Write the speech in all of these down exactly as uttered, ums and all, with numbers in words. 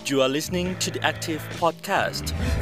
You are listening to the Active Podcast.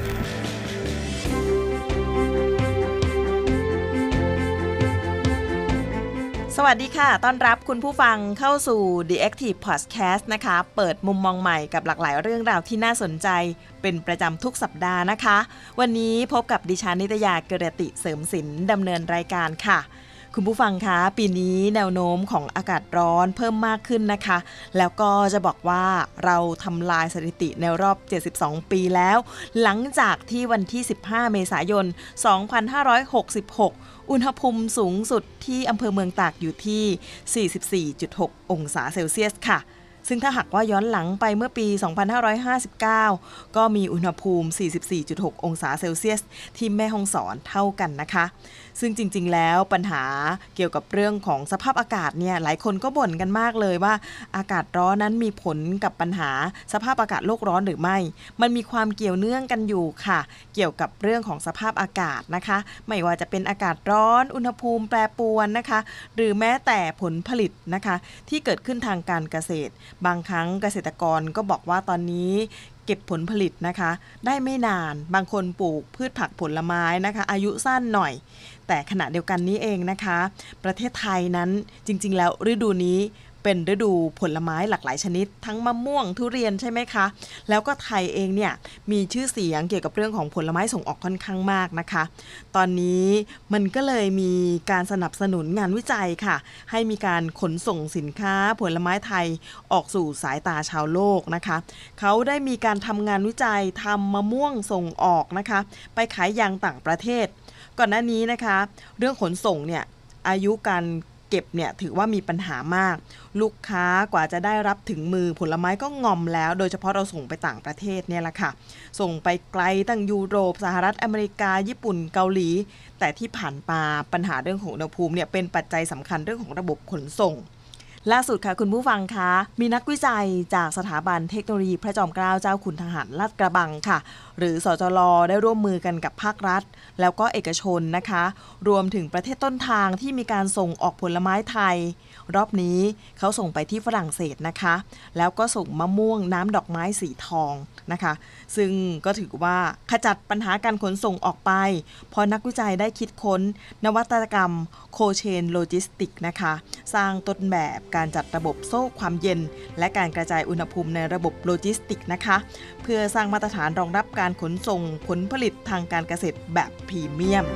สวัสดีค่ะต้อนรับคุณผู้ฟังเข้าสู่ The Active Podcast นะคะเปิดมุมมองใหม่กับหลากหลายเรื่องราวที่น่าสนใจเป็นประจำทุกสัปดาห์นะคะวันนี้พบกับดิฉันนิตยาเกรติเสริมศิลป์ดำเนินรายการค่ะคุณผู้ฟังคะปีนี้แนวโน้มของอากาศร้อนเพิ่มมากขึ้นนะคะแล้วก็จะบอกว่าเราทำลายสถิติในรอบเจ็ดสิบสองปีแล้วหลังจากที่วันที่สิบห้าเมษายนสองพันห้าร้อยหกสิบหกอุณหภูมิสูงสุดที่อำเภอเมืองตากอยู่ที่ สี่สิบสี่จุดหก องศาเซลเซียสค่ะซึ่งถ้าหากว่าย้อนหลังไปเมื่อปี สองพันห้าร้อยห้าสิบเก้า ก็มีอุณหภูมิ สี่สิบสี่จุดหก องศาเซลเซียสที่แม่ฮ่องสอนเท่ากันนะคะซึ่งจริงๆแล้วปัญหาเกี่ยวกับเรื่องของสภาพอากาศเนี่ยหลายคนก็บ่นกันมากเลยว่าอากาศร้อนนั้นมีผลกับปัญหาสภาพอากาศโลกร้อนหรือไม่มันมีความเกี่ยวเนื่องกันอยู่ค่ะเกี่ยวกับเรื่องของสภาพอากาศนะคะไม่ว่าจะเป็นอากาศร้อนอุณหภูมิแปรปรวนนะคะหรือแม้แต่ผลผลิตนะคะที่เกิดขึ้นทางการเกษตรบางครั้งเกษตรกรก็บอกว่าตอนนี้เก็บผลผลิตนะคะได้ไม่นานบางคนปลูกพืชผักผลไม้นะคะอายุสั้นหน่อยแต่ขณะเดียวกันนี้เองนะคะประเทศไทยนั้นจริงๆแล้วฤดูนี้เป็นฤดูผลไม้หลากหลายชนิดทั้งมะม่วงทุเรียนใช่ไหมคะแล้วก็ไทยเองเนี่ยมีชื่อเสียงเกี่ยวกับเรื่องของผลไม้ส่งออกค่อนข้างมากนะคะตอนนี้มันก็เลยมีการสนับสนุนงานวิจัยค่ะให้มีการขนส่งสินค้าผลไม้ไทยออกสู่สายตาชาวโลกนะคะเขาได้มีการทำงานวิจัยทำมะม่วงส่งออกนะคะไปขายยังต่างประเทศก่อนหน้านี้นะคะเรื่องขนส่งเนี่ยอายุการเก็บเนี่ยถือว่ามีปัญหามากลูกค้ากว่าจะได้รับถึงมือผลไม้ก็งอมแล้วโดยเฉพาะเราส่งไปต่างประเทศเนี่ยแหละค่ะส่งไปไกลตั้งยุโรปสหรัฐอเมริกาญี่ปุ่นเกาหลีแต่ที่ผ่านมาปัญหาเรื่องของอุณหภูมิเนี่ยเป็นปัจจัยสำคัญเรื่องของระบบขนส่งล่าสุดค่ะคุณผู้ฟังคะมีนักวิจัยจากสถาบันเทคโนโลยีพระจอมเกล้าเจ้าคุณทหารลาดกระบังค่ะหรือสจล.ได้ร่วมมือกันกับภาครัฐแล้วก็เอกชนนะคะรวมถึงประเทศต้นทางที่มีการส่งออกผลไม้ไทยรอบนี้เขาส่งไปที่ฝรั่งเศสนะคะแล้วก็ส่งมะม่วงน้ำดอกไม้สีทองนะคะซึ่งก็ถือว่าขจัดปัญหาการขนส่งออกไปพอนักวิจัยได้คิดค้นนวัตกรรมโคเชนโลจิสติกนะคะสร้างต้นแบบการจัดระบบโซ่ความเย็นและการกระจายอุณหภูมิในระบบโลจิสติกนะคะเพื่อสร้างมาตรฐานรองรับการขนส่งผลผลิตทางการเกษตรแบบพรีเมียม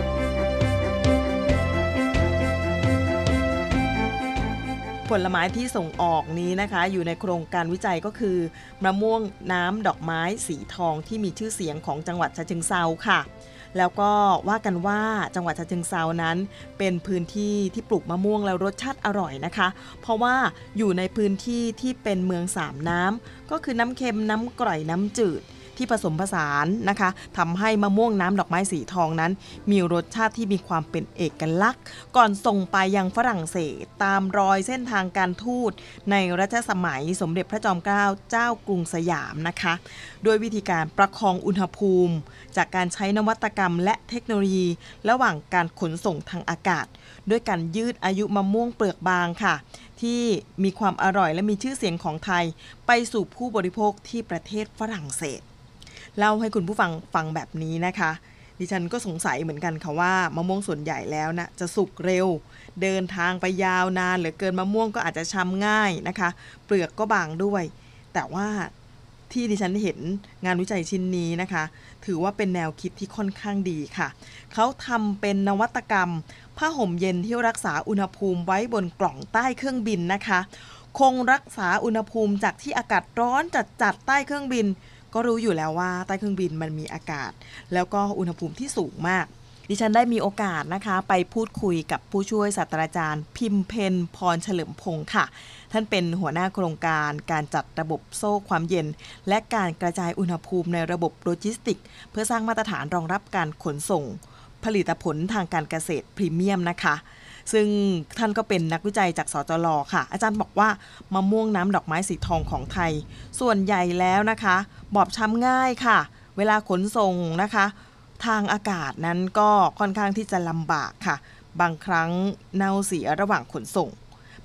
ผลไม้ที่ส่งออกนี้นะคะอยู่ในโครงการวิจัยก็คือมะม่วงน้ำดอกไม้สีทองที่มีชื่อเสียงของจังหวัดฉะเชิงเทราค่ะแล้วก็ว่ากันว่าจังหวัดฉะเชิงเทรานั้นเป็นพื้นที่ที่ปลูกมะม่วงแล้วรสชาติอร่อยนะคะเพราะว่าอยู่ในพื้นที่ที่เป็นเมืองสามน้ำก็คือน้ำเค็มน้ำกร่อยน้ำจืดที่ผสมผสานนะคะทำให้มะม่วงน้ำดอกไม้สีทองนั้นมีรสชาติที่มีความเป็นเอกลักษณ์ก่อนส่งไปยังฝรั่งเศสตามรอยเส้นทางการทูตในรัชสมัยสมเด็จพระจอมเกล้าเจ้ากรุงสยามนะคะด้วยวิธีการประคองอุณหภูมิจากการใช้นวัตกรรมและเทคโนโลยีระหว่างการขนส่งทางอากาศด้วยการยืดอายุมะม่วงเปลือกบางค่ะที่มีความอร่อยและมีชื่อเสียงของไทยไปสู่ผู้บริโภคที่ประเทศฝรั่งเศสเล่าให้คุณผู้ฟังฟังแบบนี้นะคะดิฉันก็สงสัยเหมือนกันค่ะว่ามะม่วงส่วนใหญ่แล้วนะจะสุกเร็วเดินทางไปยาวนานเหลือเกินมะม่วงก็อาจจะช้ำง่ายนะคะเปลือกก็บางด้วยแต่ว่าที่ดิฉันเห็นงานวิจัยชิ้นนี้นะคะถือว่าเป็นแนวคิดที่ค่อนข้างดีค่ะเขาทำเป็นนวัตกรรมผ้าห่มเย็นที่รักษาอุณหภูมิไว้บนกล่องใต้เครื่องบินนะคะคงรักษาอุณหภูมิจากที่อากาศร้อนจัดๆใต้เครื่องบินก็รู้อยู่แล้วว่าใต้เครื่องบินมันมีอากาศแล้วก็อุณหภูมิที่สูงมากดิฉันได้มีโอกาสนะคะไปพูดคุยกับผู้ช่วยศาสตราจารย์พิมเพ็ญพรเฉลิมพงศ์ค่ะท่านเป็นหัวหน้าโครงการการจัดระบบโซ่ความเย็นและการกระจายอุณหภูมิในระบบโลจิสติกเพื่อสร้างมาตรฐานรองรับการขนส่งผลิตผลทางการเกษตรพรีเมียมนะคะซึ่งท่านก็เป็นนักวิจัยจากสจล.ค่ะอาจารย์บอกว่ามะม่วงน้ำดอกไม้สีทองของไทยส่วนใหญ่แล้วนะคะบอบช้ำง่ายค่ะเวลาขนส่งนะคะทางอากาศนั้นก็ค่อนข้างที่จะลำบากค่ะบางครั้งเน่าเสียระหว่างขนส่ง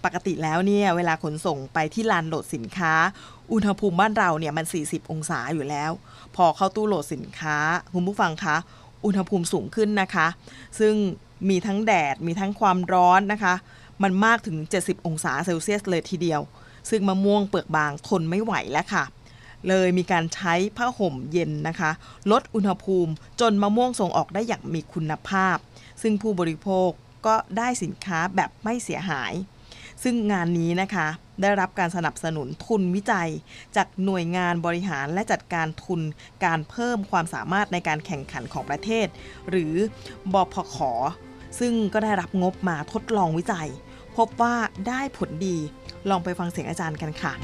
ปกติแล้วเนี่ยเวลาขนส่งไปที่ลานโหลดสินค้าอุณหภูมิบ้านเราเนี่ยมันสี่สิบองศาอยู่แล้วพอเข้าตู้โหลดสินค้าคุณผู้ฟังคะอุณหภูมิสูงขึ้นนะคะซึ่งมีทั้งแดดมีทั้งความร้อนนะคะมันมากถึงเจ็ดสิบองศาเซลเซียสเลยทีเดียวซึ่งมะม่วงเปลือกบางทนไม่ไหวแล้วค่ะเลยมีการใช้ผ้าห่มเย็นนะคะลดอุณหภูมิจนมะม่วงส่งออกได้อย่างมีคุณภาพซึ่งผู้บริโภคก็ได้สินค้าแบบไม่เสียหายซึ่งงานนี้นะคะได้รับการสนับสนุนทุนวิจัยจากหน่วยงานบริหารและจัดการทุนการเพิ่มความสามารถในการแข่งขันของประเทศหรือบพข.ซึ่งก็ได้รับงบมาทดลองวิจัยพบว่าได้ผลดีลองไปฟังเสียงอาจารย์กันค่ะ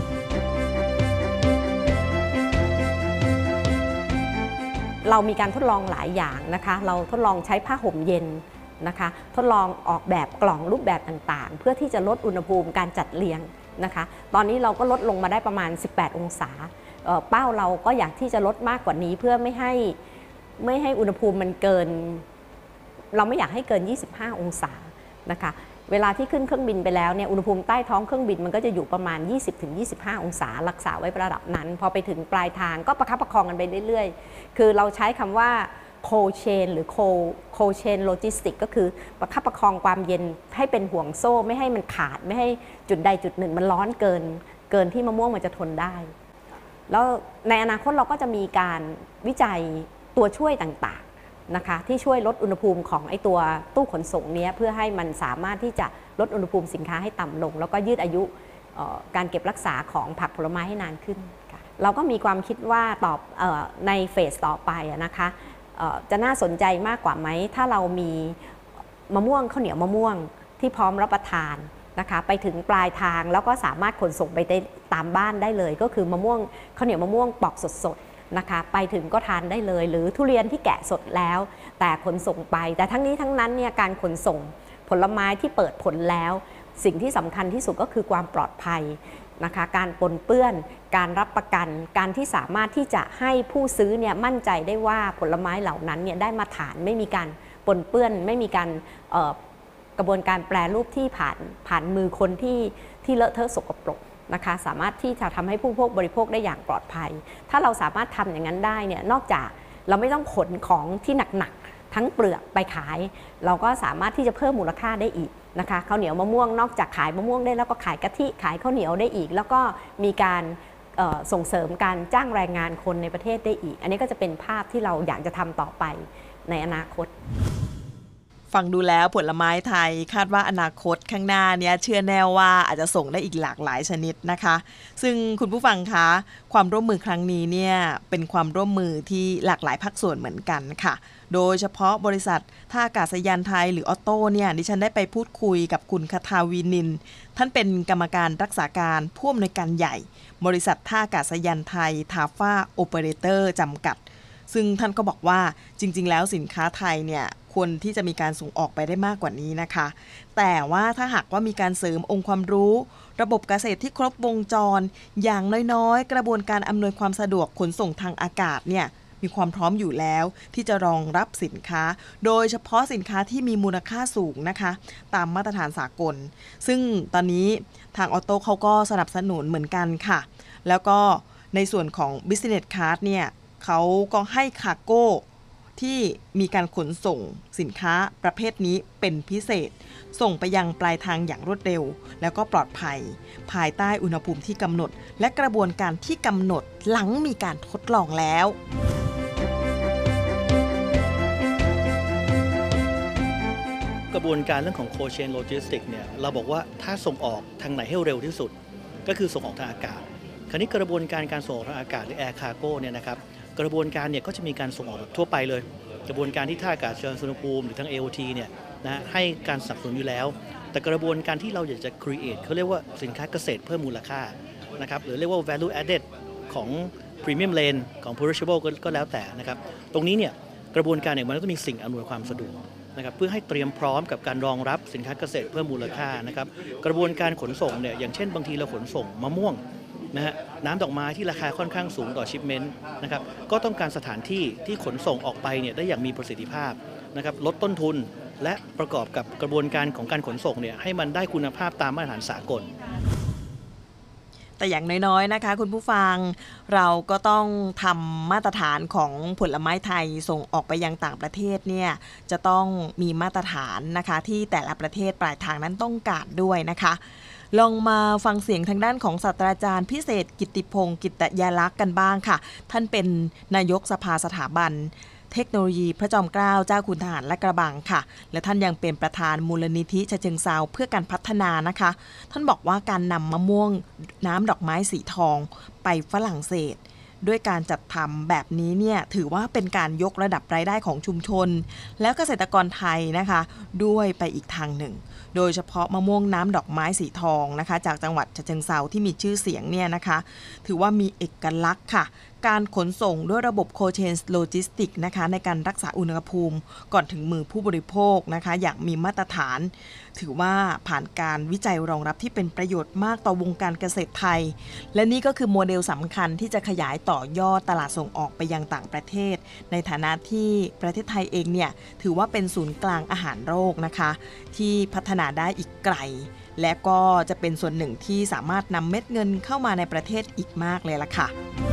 เรามีการทดลองหลายอย่างนะคะเราทดลองใช้ผ้าห่มเย็นนะคะทดลองออกแบบกล่องรูปแบบต่างๆเพื่อที่จะลดอุณหภูมิการจัดเรียงนะคะตอนนี้เราก็ลดลงมาได้ประมาณสิบแปดองศาเอ่อเป้าเราก็อยากที่จะลดมากกว่านี้เพื่อไม่ให้ไม่ให้อุณหภูมิมันเกินเราไม่อยากให้เกินยี่สิบห้าองศานะคะเวลาที่ขึ้นเครื่องบินไปแล้วเนี่ยอุณหภูมิใต้ท้องเครื่องบินมันก็จะอยู่ประมาณ ยี่สิบถึงยี่สิบห้า องศารักษาไว้ระดับนั้นพอไปถึงปลายทางก็ประคับประคองกันไปเรื่อยๆคือเราใช้คำว่า cold chain หรือ cold cold chain logistics ก็คือประคับประคองความเย็นให้เป็นห่วงโซ่ไม่ให้มันขาดไม่ให้จุดใดจุดหนึ่งมันร้อนเกินเกินที่มะม่วงมันจะทนได้แล้วในอนาคตเราก็จะมีการวิจัยตัวช่วยต่างๆนะคะที่ช่วยลดอุณหภูมิของไอ้ตัวตู้ขนส่งนี้เพื่อให้มันสามารถที่จะลดอุณหภูมิสินค้าให้ต่ำลงแล้วก็ยืดอายุการเก็บรักษาของผักผลไม้ให้นานขึ้นเราก็มีความคิดว่าต่อในเฟสต่อไปนะคะจะน่าสนใจมากกว่าไหมถ้าเรามีมะม่วงข้าวเหนียวมะม่วงที่พร้อมรับประทานนะคะไปถึงปลายทางแล้วก็สามารถขนส่งไปได้ตามบ้านได้เลยก็คือมะม่วงข้าวเหนียวมะม่วงปอกสดๆนะคะไปถึงก็ทานได้เลยหรือทุเรียนที่แกะสดแล้วแต่ขนส่งไปแต่ทั้งนี้ทั้งนั้นเนี่ยการขนส่งผลไม้ที่เปิดผลแล้วสิ่งที่สำคัญที่สุดก็คือความปลอดภัยนะคะการปนเปื้อนการรับประกันการที่สามารถที่จะให้ผู้ซื้อเนี่ยมั่นใจได้ว่าผลไม้เหล่านั้นเนี่ยได้มาตรฐานไม่มีการปนเปื้อนไม่มีการกระบวนการแปรรูปที่ผ่านผ่านมือคนที่ที่เลอะเทอะสกปรกนะคะสามารถที่จะทำให้ผู้บริโภคได้อย่างปลอดภัยถ้าเราสามารถทำอย่างนั้นได้เนี่ยนอกจากเราไม่ต้องขนของที่หนักๆทั้งเปลือกไปขายเราก็สามารถที่จะเพิ่มมูลค่าได้อีกนะคะข้าวเหนียวมะม่วงนอกจากขายมะม่วงได้แล้วก็ขายกะทิขายข้าวเหนียวได้อีกแล้วก็มีการส่งเสริมการจ้างแรงงานคนในประเทศได้อีกอันนี้ก็จะเป็นภาพที่เราอยากจะทำต่อไปในอนาคตฟังดูแล้วผลไม้ไทยคาดว่าอนาคตข้างหน้านี้เชื่อแน่ว่าอาจจะส่งได้อีกหลากหลายชนิดนะคะซึ่งคุณผู้ฟังคะความร่วมมือครั้งนี้เนี่ยเป็นความร่วมมือที่หลากหลายภาคส่วนเหมือนกันค่ะโดยเฉพาะบริษัทท่าอากาศยานไทยหรือออโต้เนี่ยดิฉันได้ไปพูดคุยกับคุณคทาวีนินท่านเป็นกรรมการรักษาการผู้อำนวยการใหญ่บริษัทท่าอากาศยานไทยทาฟ้าโอเปอเรเตอร์จำกัดซึ่งท่านก็บอกว่าจริงๆแล้วสินค้าไทยเนี่ยควรที่จะมีการส่งออกไปได้มากกว่านี้นะคะแต่ว่าถ้าหากว่ามีการเสริมองค์ความรู้ระบบเกษตรที่ครบวงจรอย่างน้อยๆกระบวนการอำนวยความสะดวกขนส่งทางอากาศเนี่ยมีความพร้อมอยู่แล้วที่จะรองรับสินค้าโดยเฉพาะสินค้าที่มีมูลค่าสูงนะคะตามมาตรฐานสากลซึ่งตอนนี้ทางออโต้เขาก็สนับสนุนเหมือนกันค่ะแล้วก็ในส่วนของ Business Card เนี่ยเขาก็ให้คาร์โก้ที่มีการขนส่งสินค้าประเภทนี้เป็นพิเศษส่งไปยังปลายทางอย่างรวดเร็วแล้วก็ปลอดภัยภายใต้อุณหภูมิที่กำหนดและกระบวนการที่กำหนดหลังมีการทดลองแล้วกระบวนการเรื่องของ Cold Chain Logistics เนี่ยเราบอกว่าถ้าส่งออกทางไหนให้เร็วที่สุดก็คือส่งออกทางอากาศคราวนี้กระบวนการการส่งออกทางอากาศหรือ Air Cargo เนี่ยนะครับกระบวนการเนี่ยก็จะมีการส่งออกแบบทั่วไปเลยกระบวนการที่ท่าอากาศยานสุวรรณภูมิหรือทาง เอ โอ ที เนี่ยนะให้การสนับสนุนอยู่แล้วแต่กระบวนการที่เราอยากจะ create เขาเรียกว่าสินค้าเกษตรเพิ่มมูลค่านะครับหรือเรียกว่า value added ของ premium lane ของ perishable ก็แล้วแต่นะครับตรงนี้เนี่ยกระบวนการเนี่ยมันต้องมีสิ่งอำนวยความสะดวกนะครับเพื่อให้เตรียมพร้อมกับการรองรับสินค้าเกษตรเพิ่มมูลค่านะครับกระบวนการขนส่งเนี่ยอย่างเช่นบางทีเราขนส่งมะม่วงนะฮะน้ำดอกไม้ที่ราคาค่อนข้างสูงต่อชิปเมนต์นะครับก็ต้องการสถานที่ที่ขนส่งออกไปเนี่ยได้อย่างมีประสิทธิภาพนะครับลดต้นทุนและประกอบกับกระบวนการของการขนส่งเนี่ยให้มันได้คุณภาพตามมาตรฐานสากลแต่อย่างน้อยๆนะคะคุณผู้ฟังเราก็ต้องทำมาตรฐานของผลไม้ไทยส่งออกไปยังต่างประเทศเนี่ยจะต้องมีมาตรฐานนะคะที่แต่ละประเทศปลายทางนั้นต้องการด้วยนะคะลองมาฟังเสียงทางด้านของศาสตราจารย์พิเศษกิตติพงศ์กิตยาลักษณ์กันบ้างค่ะท่านเป็นนายกสภาสถาบันเทคโนโลยีพระจอมเกล้าเจ้าคุณทหารและกระบังค่ะและท่านยังเป็นประธานมูลนิธิฉะเชิงเทราเพื่อการพัฒนานะคะท่านบอกว่าการนำมะม่วงน้ำดอกไม้สีทองไปฝรั่งเศสด้วยการจัดทำแบบนี้เนี่ยถือว่าเป็นการยกระดับรายได้ของชุมชนแล้วเกษตรกรไทยนะคะด้วยไปอีกทางหนึ่งโดยเฉพาะมะม่วงน้ำดอกไม้สีทองนะคะจากจังหวัดฉะเชิงเทราที่มีชื่อเสียงเนี่ยนะคะถือว่ามีเอกลักษณ์ค่ะการขนส่งด้วยระบบโคเชนโลจิสติกนะคะในการรักษาอุณหภูมิก่อนถึงมือผู้บริโภคนะคะอย่างมีมาตรฐานถือว่าผ่านการวิจัยรองรับที่เป็นประโยชน์มากต่อวงการเกษตรไทยและนี่ก็คือโมเดลสำคัญที่จะขยายต่อยอดตลาดส่งออกไปยังต่างประเทศในฐานะที่ประเทศไทยเองเนี่ยถือว่าเป็นศูนย์กลางอาหารโลกนะคะที่พัฒนาได้อีกไกลและก็จะเป็นส่วนหนึ่งที่สามารถนำเม็ดเงินเข้ามาในประเทศอีกมากเลยล่ะค่ะ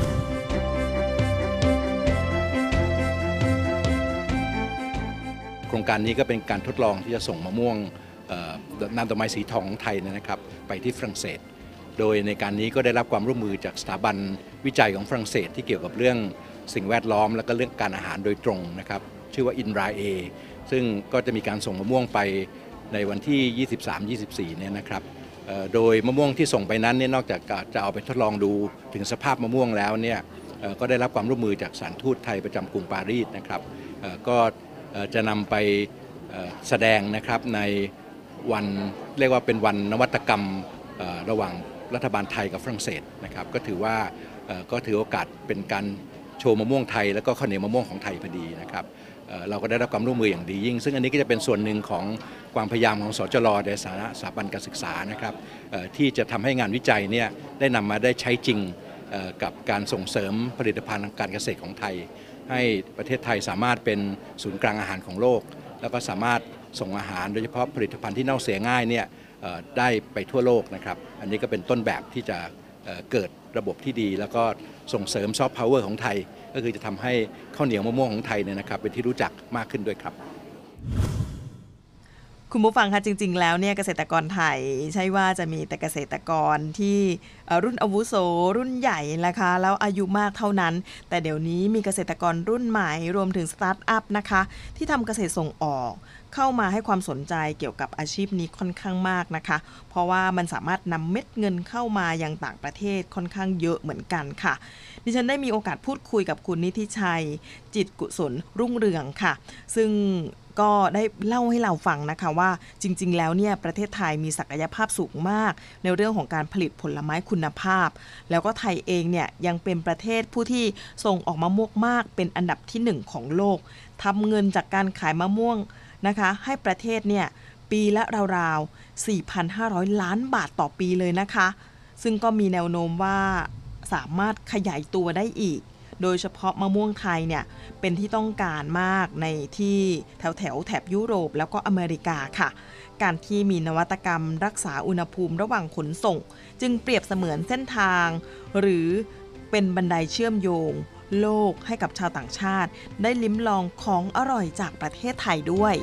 โครงการนี้ก็เป็นการทดลองที่จะส่งมะม่วงน้ำดอกไม้สีทองของไทยนะครับไปที่ฝรั่งเศสโดยในการนี้ก็ได้รับความร่วมมือจากสถาบันวิจัยของฝรั่งเศสที่เกี่ยวกับเรื่องสิ่งแวดล้อมและก็เรื่องการอาหารโดยตรงนะครับชื่อว่าอินราเอซึ่งก็จะมีการส่งมะม่วงไปในวันที่ ยี่สิบสาม ยี่สิบสี่ เนี่ยนะครับโดยมะม่วงที่ส่งไปนั้นเนี่ยนอกจากจะเอาไปทดลองดูถึงสภาพมะม่วงแล้วเนี่ยก็ได้รับความร่วมมือจากสถานทูตไทยประจำกรุงปารีสนะครับก็จะนำไปแสดงนะครับในวันเรียกว่าเป็นวันนวัตกรรมระหว่างรัฐบาลไทยกับฝรั่งเศสนะครับก็ถือว่าก็ถือโอกาสเป็นการโชว์มะม่วงไทยแล้วก็ข้าวเหนียวมะม่วงของไทยพอดีนะครับเราก็ได้รับความร่วมมืออย่างดียิ่งซึ่งอันนี้ก็จะเป็นส่วนหนึ่งของความพยายามของสจร.ในฐานะสถาบันการศึกษานะครับที่จะทำให้งานวิจัยเนี่ยได้นำมาได้ใช้จริงกับการส่งเสริมผลิตภัณฑ์ทางการเกษตรของไทยให้ประเทศไทยสามารถเป็นศูนย์กลางอาหารของโลกแล้วก็สามารถส่งอาหารโดยเฉพาะผลิตภัณฑ์ที่เน่าเสียง่ายเนี่ยได้ไปทั่วโลกนะครับอันนี้ก็เป็นต้นแบบที่จะเกิดระบบที่ดีแล้วก็ส่งเสริมซอฟต์พาวเวอร์ของไทยก็คือจะทำให้ข้าวเหนียวมะม่วงของไทยเนี่ยนะครับเป็นที่รู้จักมากขึ้นด้วยครับคุณผู้ฟังคะจริงๆแล้วเนี่ยเกษตรกรไทยใช่ว่าจะมีแต่เกษตรกรที่รุ่นอาวุโสรุ่นใหญ่นะคะแล้วอายุมากเท่านั้นแต่เดี๋ยวนี้มีเกษตรกรรุ่นใหม่รวมถึงสตาร์ทอัพนะคะที่ทำเกษตรส่งออกเข้ามาให้ความสนใจเกี่ยวกับอาชีพนี้ค่อนข้างมากนะคะเพราะว่ามันสามารถนำเม็ดเงินเข้ามายังต่างประเทศค่อนข้างเยอะเหมือนกันค่ะดิฉันได้มีโอกาสพูดคุยกับคุณนิติชัยจิตกุศลรุ่งเรืองค่ะซึ่งก็ได้เล่าให้เราฟังนะคะว่าจริงๆแล้วเนี่ยประเทศไทยมีศักยภาพสูงมากในเรื่องของการผลิตผลไม้คุณภาพแล้วก็ไทยเองเนี่ยยังเป็นประเทศผู้ที่ส่งออกมะม่วงมากเป็นอันดับที่หนึ่งของโลกทำเงินจากการขายมะม่วงนะคะให้ประเทศเนี่ยปีละราวๆ สี่พันห้าร้อย ล้านบาทต่อปีเลยนะคะซึ่งก็มีแนวโน้มว่าสามารถขยายตัวได้อีกโดยเฉพาะมะม่วงไทยเนี่ยเป็นที่ต้องการมากในที่แถวแถวแถบยุโรปแล้วก็อเมริกาค่ะการที่มีนวัตกรรมรักษาอุณหภูมิระหว่างขนส่งจึงเปรียบเสมือนเส้นทางหรือเป็นบันไดเชื่อมโยงโลกให้กับชาวต่างชาติได้ลิ้มลองของอร่อยจากประเทศไทยด้วย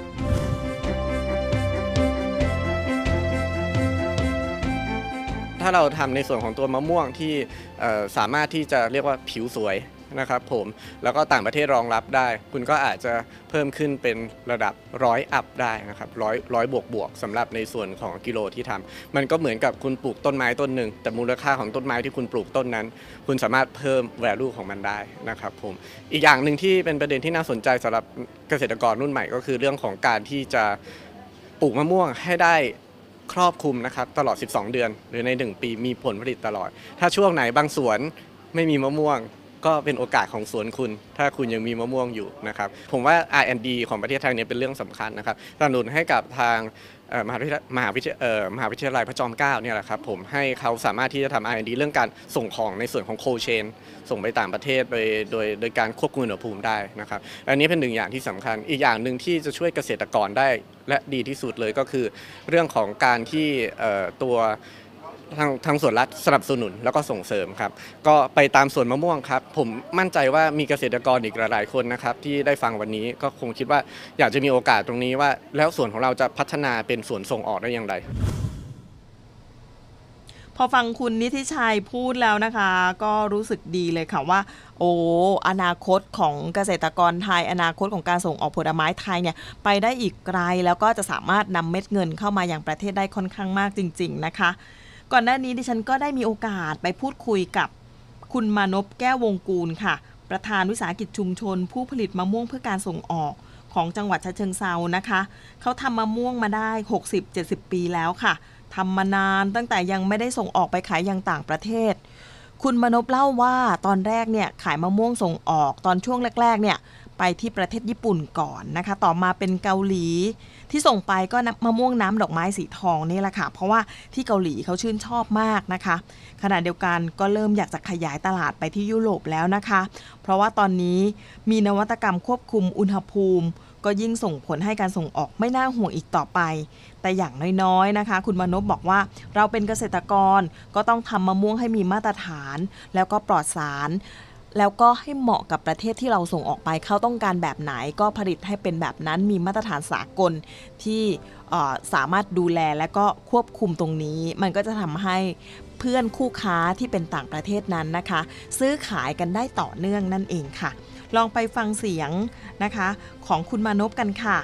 ถ้าเราทำในส่วนของตัวมะม่วงที่สามารถที่จะเรียกว่าผิวสวยนะครับผมแล้วก็ต่างประเทศรองรับได้คุณก็อาจจะเพิ่มขึ้นเป็นระดับร้อยอัพได้นะครับร้อยร้อยบวกบวกสำหรับในส่วนของกิโลที่ทำมันก็เหมือนกับคุณปลูกต้นไม้ต้นหนึ่งแต่มูลค่าของต้นไม้ที่คุณปลูกต้นนั้นคุณสามารถเพิ่ม value ของมันได้นะครับผมอีกอย่างหนึ่งที่เป็นประเด็นที่น่าสนใจสำหรับเกษตรกรรุ่นใหม่ก็คือเรื่องของการที่จะปลูกมะม่วงให้ได้ครอบคลุมนะครับตลอดสิบสองเดือนหรือในหนึ่งปีมีผลผลิตตลอดถ้าช่วงไหนบางสวนไม่มีมะม่วงก็เป็นโอกาสของสวนคุณถ้าคุณยังมีมะม่วงอยู่นะครับผมว่า อาร์ แอนด์ ดี ของประเทศไทยเนี่ยเป็นเรื่องสำคัญนะครับสนับสนุนให้กับทางมหาวิทยาลัยมหาวิทยาเอ่อมหาวิทยาลัยพระจอมเกล้าเนี่ยแหละครับผมให้เขาสามารถที่จะทำ อาร์ แอนด์ ดี เรื่องการส่งของในส่วนของโคเชนส่งไปต่างประเทศโดยโดยโดยการควบคุมอุณหภูมิได้นะครับอันนี้เป็นหนึ่งอย่างที่สำคัญอีกอย่างหนึ่งที่จะช่วยเกษตรกรได้และดีที่สุดเลยก็คือเรื่องของการที่ตัวทางทางส่วนรัฐสนับสนุนแล้วก็ส่งเสริมครับก็ไปตามสวนมะม่วงครับผมมั่นใจว่ามีเกษตรกรอีกหลายๆคนนะครับที่ได้ฟังวันนี้ก็คงคิดว่าอยากจะมีโอกาสตรงนี้ว่าแล้วสวนของเราจะพัฒนาเป็นสวนส่งออกได้อย่างไรพอฟังคุณนิติชัยพูดแล้วนะคะก็รู้สึกดีเลยค่ะว่าโอ้อนาคตของเกษตรกรไทยอนาคตของการส่งออกผลไม้ไทยเนี่ยไปได้อีกไกลแล้วก็จะสามารถนำเม็ดเงินเข้ามาอย่างประเทศได้ค่อนข้างมากจริงๆนะคะก่อนหน้านี้ดิฉันก็ได้มีโอกาสไปพูดคุยกับคุณมานพแก้ววงกูลค่ะประธานวิสาหกิจชุมชนผู้ผลิตมะม่วงเพื่อการส่งออกของจังหวัดฉะเชิงเทรานะคะเขาทำมะม่วงมาได้ หกสิบถึงเจ็ดสิบ ปีแล้วค่ะทำมานานตั้งแต่ยังไม่ได้ส่งออกไปขายยังต่างประเทศคุณมานพเล่าว่าตอนแรกเนี่ยขายมะม่วงส่งออกตอนช่วงแรกๆเนี่ยไปที่ประเทศญี่ปุ่นก่อนนะคะต่อมาเป็นเกาหลีที่ส่งไปก็มะม่วงน้ำดอกไม้สีทองนี่แหละค่ะเพราะว่าที่เกาหลีเขาชื่นชอบมากนะคะขณะเดียวกันก็เริ่มอยากจะขยายตลาดไปที่ยุโรปแล้วนะคะเพราะว่าตอนนี้มีนวัตกรรมควบคุมอุณหภูมิก็ยิ่งส่งผลให้การส่งออกไม่น่าห่วงอีกต่อไปแต่อย่างน้อยๆนะคะคุณมานพบอกว่าเราเป็นเกษตรกรก็ต้องทำมะม่วงให้มีมาตรฐานแล้วก็ปลอดสารแล้วก็ให้เหมาะกับประเทศที่เราส่งออกไปเขาต้องการแบบไหนก็ผลิตให้เป็นแบบนั้นมีมาตรฐานสากลที่สามารถดูแลและก็ควบคุมตรงนี้มันก็จะทำให้เพื่อนคู่ค้าที่เป็นต่างประเทศนั้นนะคะซื้อขายกันได้ต่อเนื่องนั่นเองค่ะลองไปฟังเสียงนะคะของคุณมานพกันค่ะ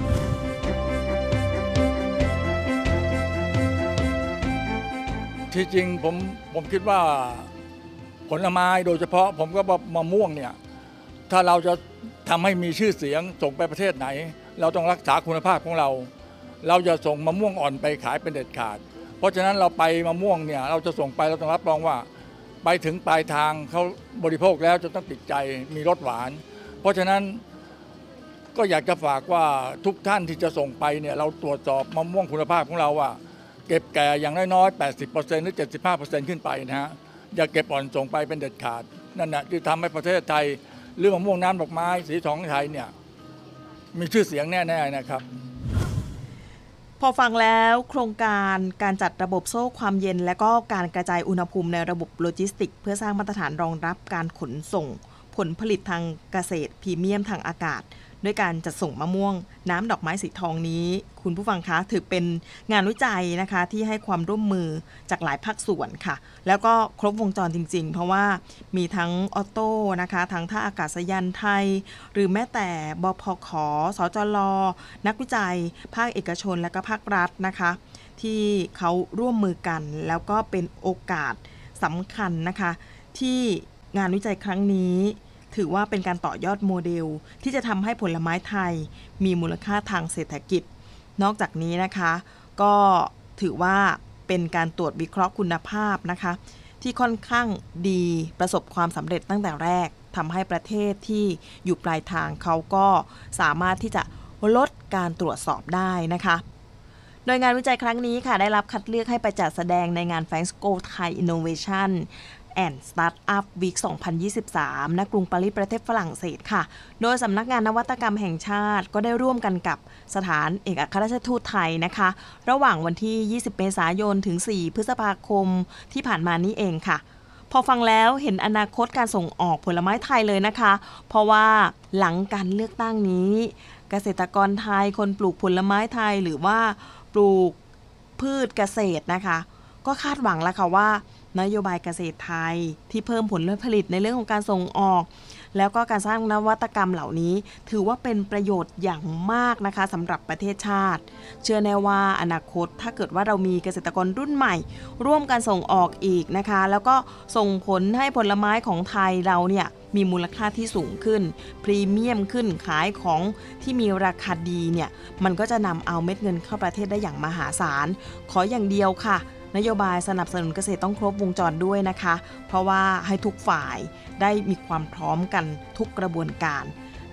ที่จริงผมผมคิดว่าผลไม้โดยเฉพาะผมก็บอกมะม่วงเนี่ยถ้าเราจะทำให้มีชื่อเสียงส่งไปประเทศไหนเราต้องรักษาคุณภาพของเราเราจะส่งมะม่วงอ่อนไปขายเป็นเด็ดขาดเพราะฉะนั้นเราไปมะม่วงเนี่ยเราจะส่งไปเราต้องรับรองว่าไปถึงปลายทางเขาบริโภคแล้วจะต้องติดใจมีรสหวานเพราะฉะนั้นก็อยากจะฝากว่าทุกท่านที่จะส่งไปเนี่ยเราตรวจสอบมะม่วงคุณภาพของเราว่าเก็บแก่อย่างน้อยๆ แปดสิบเปอร์เซ็นต์ หรือ เจ็ดสิบห้าเปอร์เซ็นต์ ขึ้นไปนะฮะอย่าเก็บอ่อนส่งไปเป็นเด็ดขาดนั่นแหละที่ทำให้ประเทศไทยหรือมะม่วงน้ำดอกไม้สีทองไทยเนี่ยมีชื่อเสียงแน่ๆนะครับพอฟังแล้วโครงการการจัดระบบโซ่ความเย็นและก็การกระจายอุณหภูมิในระบบโลจิสติกเพื่อสร้างมาตรฐานรองรับการขนส่งผลผลิตทางเกษตรพรีเมียมทางอากาศด้วยการจัดส่งมะม่วงน้ำดอกไม้สีทองนี้คุณผู้ฟังคะถือเป็นงานวิจัยนะคะที่ให้ความร่วมมือจากหลายภาคส่วนค่ะแล้วก็ครบวงจรจริงๆเพราะว่ามีทั้งออโต้นะคะทั้งท่าอากาศยานไทยหรือแม้แต่บพข.สจล.นักวิจัยภาคเอกชนและก็ภาครัฐนะคะที่เขาร่วมมือกันแล้วก็เป็นโอกาสสำคัญนะคะที่งานวิจัยครั้งนี้ถือว่าเป็นการต่อยอดโมเดลที่จะทำให้ผลไม้ไทยมีมูลค่าทางเศรษฐกิจนอกจากนี้นะคะก็ถือว่าเป็นการตรวจวิเคราะห์คุณภาพนะคะที่ค่อนข้างดีประสบความสำเร็จตั้งแต่แรกทำให้ประเทศที่อยู่ปลายทางเขาก็สามารถที่จะลดการตรวจสอบได้นะคะโดยงานวิจัยครั้งนี้ค่ะได้รับคัดเลือกให้ไปจัดแสดงในงาน FANSCO Thai Innovation and Startup Week สองพันยี่สิบสาม ณ กรุงปารีสประเทศฝรั่งเศสค่ะโดยสำนักงานนวัตกรรมแห่งชาติก็ได้ร่วมกันกับสถานเอกอัครราชทูตไทยนะคะระหว่างวันที่ยี่สิบเมษายนถึงสี่พฤษภาคมที่ผ่านมานี้เองค่ะพอฟังแล้วเห็นอนาคตการส่งออกผลไม้ไทยเลยนะคะเพราะว่าหลังการเลือกตั้งนี้เกษตรกรไทยคนปลูกผลไม้ไทยหรือว่าปลูกพืชเกษตรนะคะก็คาดหวังแล้วค่ะว่านโยบายเกษตรไทยที่เพิ่มผลผลิตในเรื่องของการส่งออกแล้วก็การสร้างนวัตกรรมเหล่านี้ถือว่าเป็นประโยชน์อย่างมากนะคะสำหรับประเทศชาติเชื่อแน่ว่าอนาคตถ้าเกิดว่าเรามีเกษตรกรรุ่นใหม่ร่วมกันส่งออกอีกนะคะแล้วก็ส่งผลให้ผลไม้ของไทยเราเนี่ยมีมูลค่าที่สูงขึ้นพรีเมียมขึ้นขายของที่มีราคาดีเนี่ยมันก็จะนำเอาเม็ดเงินเข้าประเทศได้อย่างมหาศาลขออย่างเดียวค่ะนโยบายสนับสนุนเกษตรต้องครบวงจรด้วยนะคะเพราะว่าให้ทุกฝ่ายได้มีความพร้อมกันทุกกระบวนการ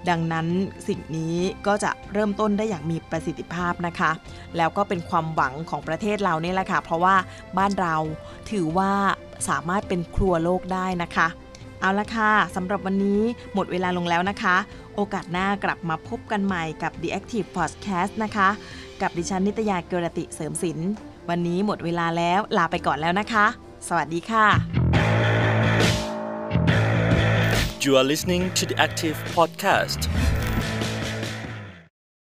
ดังนั้นสิ่งนี้ก็จะเริ่มต้นได้อย่างมีประสิทธิภาพนะคะแล้วก็เป็นความหวังของประเทศเรานี่แหละค่ะเพราะว่าบ้านเราถือว่าสามารถเป็นครัวโลกได้นะคะเอาละค่ะสำหรับวันนี้หมดเวลาลงแล้วนะคะโอกาสหน้ากลับมาพบกันใหม่กับ The Active Podcast นะคะกับดิฉันนิตยาเกรติเสริมศิลป์วันนี้หมดเวลาแล้วลาไปก่อนแล้วนะคะสวัสดีค่ะ You are listening to the Active Podcast